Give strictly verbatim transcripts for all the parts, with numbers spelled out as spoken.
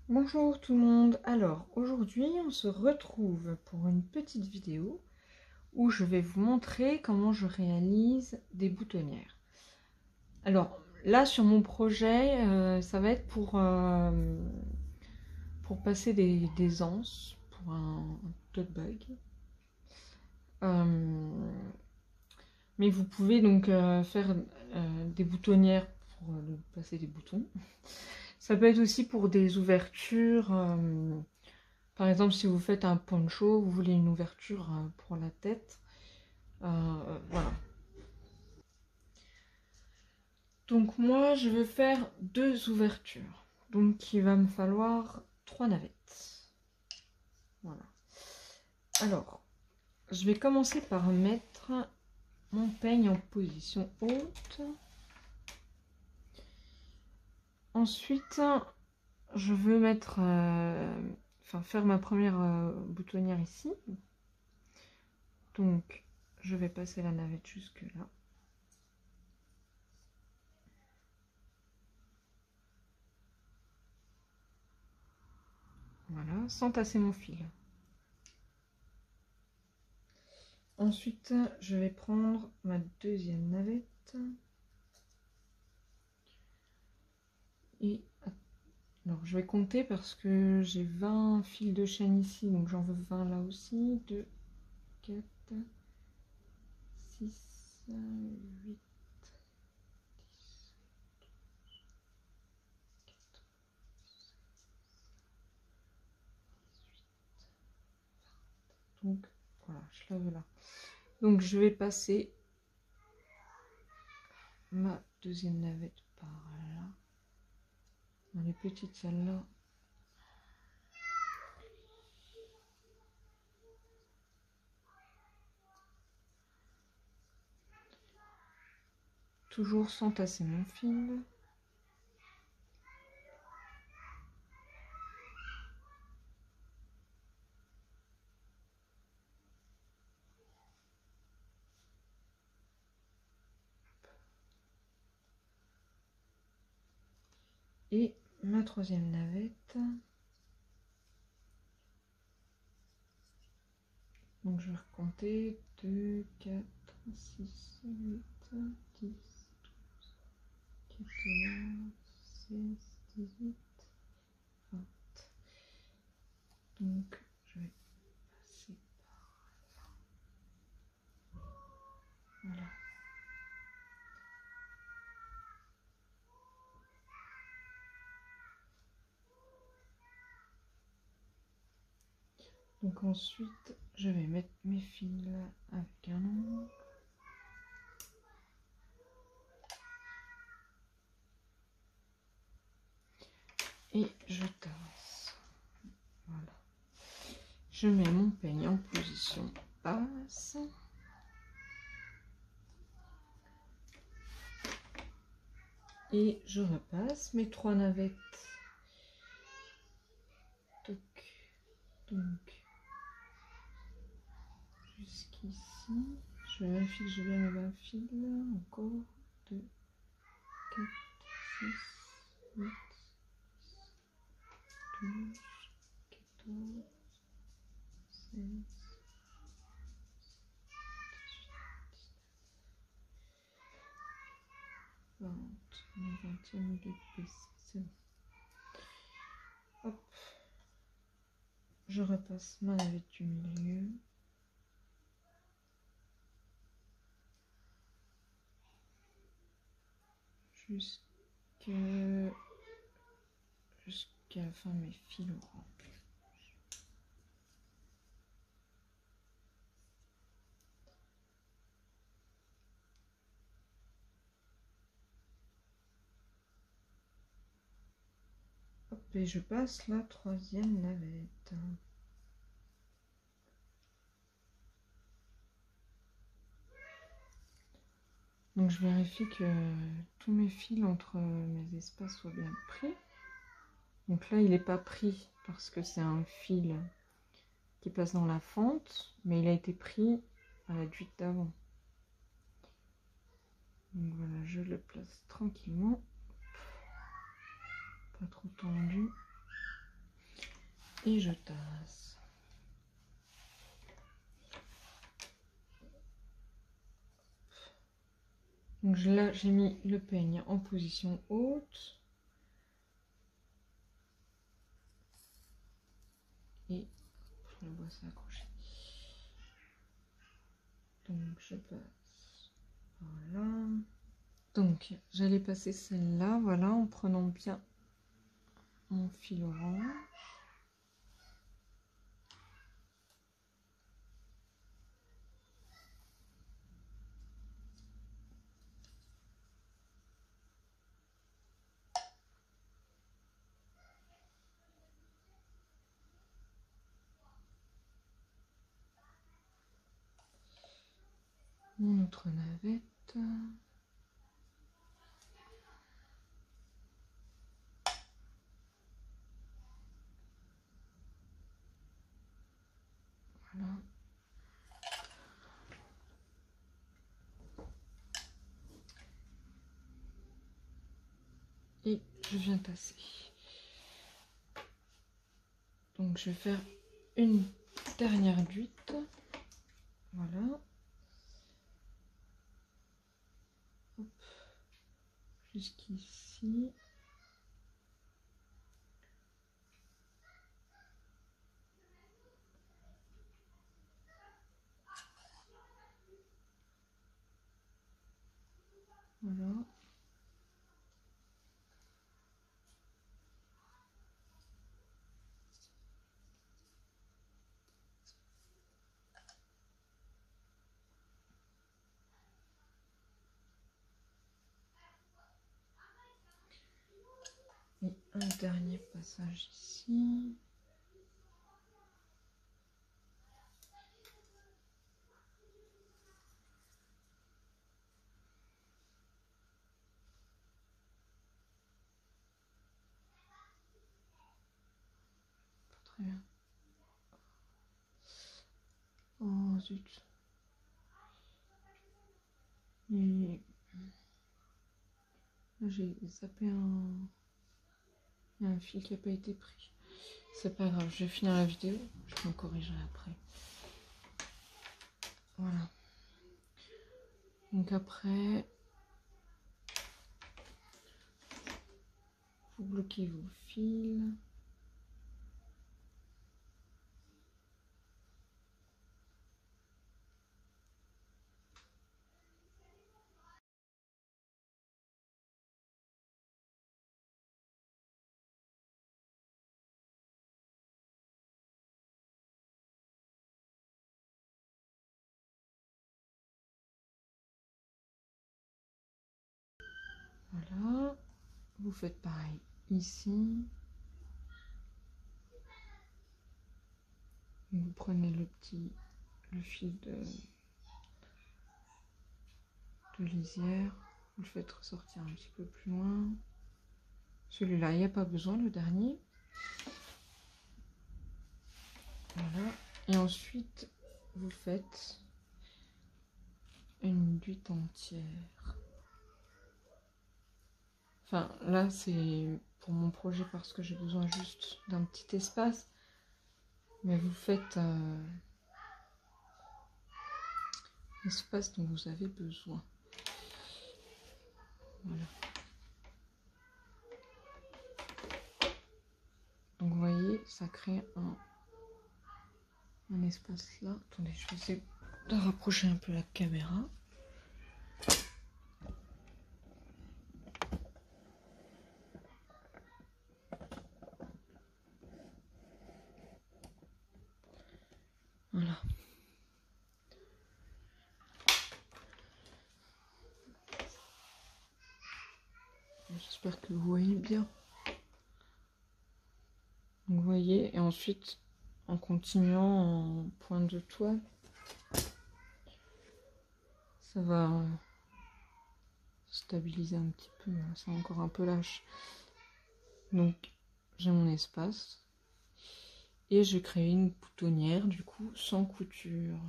Bonjour tout le monde, alors aujourd'hui on se retrouve pour une petite vidéo où je vais vous montrer comment je réalise des boutonnières. Alors là sur mon projet euh, ça va être pour, euh, pour passer des, des anses pour un, un tote bag. Euh, mais vous pouvez donc euh, faire euh, des boutonnières pour euh, passer des boutons. Ça peut être aussi pour des ouvertures. Euh, Par exemple, si vous faites un poncho, vous voulez une ouverture euh, pour la tête. Euh, voilà. Donc moi, je veux faire deux ouvertures. Donc il va me falloir trois navettes. Voilà. Alors, je vais commencer par mettre mon peigne en position haute. Ensuite, je veux mettre, euh, enfin faire ma première euh, boutonnière ici. Donc, je vais passer la navette jusque là. Voilà, sans tasser mon fil. Ensuite, je vais prendre ma deuxième navette. Et alors, je vais compter parce que j'ai vingt fils de chaîne ici, donc j'en veux vingt là aussi. deux, quatre, six, huit, donc voilà, je la veux là. Donc je vais passer ma deuxième navette par là, dans les petites salles là. Toujours sans tasser mon fil. Et ma troisième navette. Donc je vais recompter deux, quatre, six, huit, dix, douze, quatorze, seize, dix-huit, vingt. Donc je vais passer par là. Voilà. Donc ensuite je vais mettre mes fils avec un ongle. Et je tasse. Voilà. Je mets mon peigne en position basse. Et je repasse mes trois navettes. Toc. Donc jusqu'ici. Je vérifie que j'ai bien les vingt fils. Encore deux, quatre, six, huit, douze, quatorze, seize, vingt, mon vingtième de plus, c'est bon. Hop, je repasse ma navette du milieu. Jusqu'à jusqu'à la fin de mes fils orange. Hop, et je passe la troisième navette. Donc je vérifie que tous mes fils entre mes espaces soient bien pris. Donc là il n'est pas pris parce que c'est un fil qui passe dans la fente, mais il a été pris à la duite d'avant. Donc voilà, je le place tranquillement, pas trop tendu. et je tasse. Donc là, j'ai mis le peigne en position haute. Et je le vois s'accrocher. Donc je passe. Voilà. Donc j'allais passer celle-là, voilà, en prenant bien mon fil orange. Mon autre navette. Voilà. Et je viens tasser. Donc je vais faire une dernière duite. Voilà. Jusqu'ici. Voilà. Et un dernier passage ici. Pas très bien. Oh zut. Et là j'ai zappé un... Il y a un fil qui n'a pas été pris. C'est pas grave, je vais finir la vidéo. Je me corrigerai après. Voilà. Donc après, vous bloquez vos fils. Voilà. Vous faites pareil ici. Vous prenez le petit le fil de, de lisière, vous le faites ressortir un petit peu plus loin. Celui-là, il n'y a pas besoin, le dernier. Voilà. Et ensuite, vous faites une duite entière. Enfin, là, c'est pour mon projet parce que j'ai besoin juste d'un petit espace. Mais vous faites euh, l'espace dont vous avez besoin. Voilà. Donc, vous voyez, ça crée un, un espace là. Attendez, je vais essayer de rapprocher un peu la caméra. Voilà. J'espère que vous voyez bien. Donc, vous voyez, et ensuite, en continuant en pointe de toile, ça va stabiliser un petit peu. C'est encore un peu lâche. Donc, j'ai mon espace. Et je crée une boutonnière, du coup, sans couture.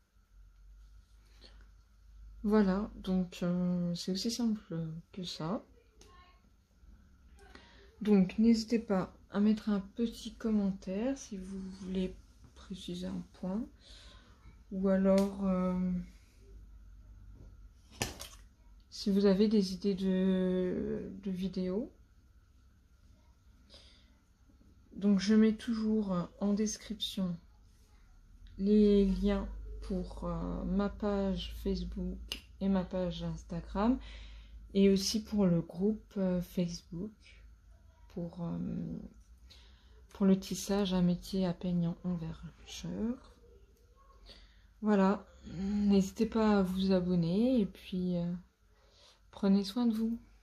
Voilà, donc euh, c'est aussi simple que ça. Donc n'hésitez pas à mettre un petit commentaire si vous voulez préciser un point. Ou alors euh, si vous avez des idées de, de vidéos. Donc je mets toujours en description les liens pour euh, ma page Facebook et ma page Instagram, et aussi pour le groupe euh, Facebook pour, euh, pour le tissage à métier à peignant en vergeur. Voilà, n'hésitez pas à vous abonner et puis euh, prenez soin de vous.